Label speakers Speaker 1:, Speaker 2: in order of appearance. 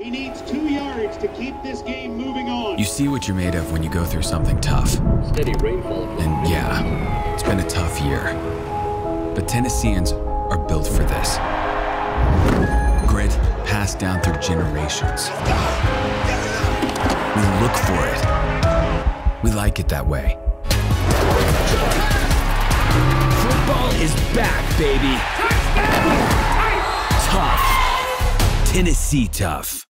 Speaker 1: He needs 2 yards to keep this game moving on.
Speaker 2: You see what you're made of when you go through something tough.
Speaker 3: Steady rainfall.
Speaker 2: And yeah, it's been a tough year. But Tennesseans are built for this. Grit passed down through generations. We look for it. We like it that way.
Speaker 4: Football is back, baby. Tough. Tennessee tough.